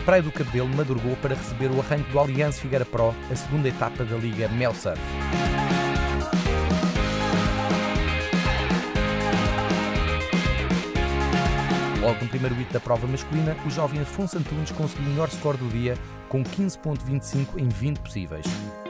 Praia do Cabedelo madrugou para receber o arranque do Allianz Figueira Pro, a segunda etapa da Liga Mel Surf. Logo no primeiro hito da prova masculina, o jovem Afonso Antunes conseguiu o melhor score do dia, com 15,25 em 20 possíveis.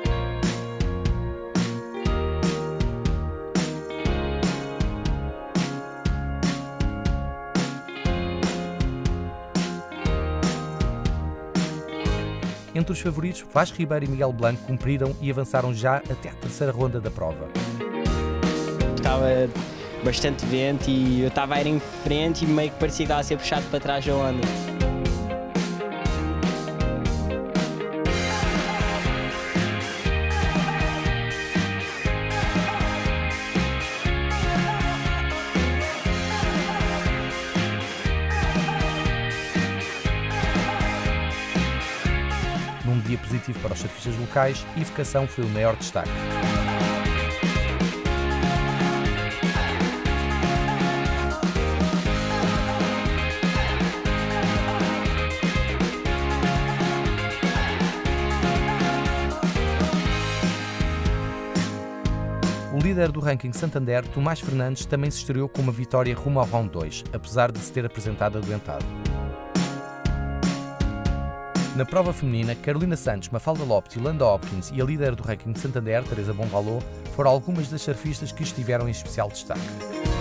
Entre os favoritos, Vasco Ribeiro e Miguel Blanco cumpriram e avançaram já até a terceira ronda da prova. Estava bastante vento e eu estava a ir em frente e meio que parecia que estava a ser puxado para trás da onda. Num dia positivo para os surfistas locais, Ivo Cação foi o maior destaque. O líder do ranking Santander, Tomás Fernandes, também se estreou com uma vitória rumo ao round 2, apesar de se ter apresentado adoentado. Na prova feminina, Carolina Santos, Mafalda Lopes, Yolanda Hopkins e a líder do ranking de Santander, Teresa Bonvalot, foram algumas das surfistas que estiveram em especial destaque.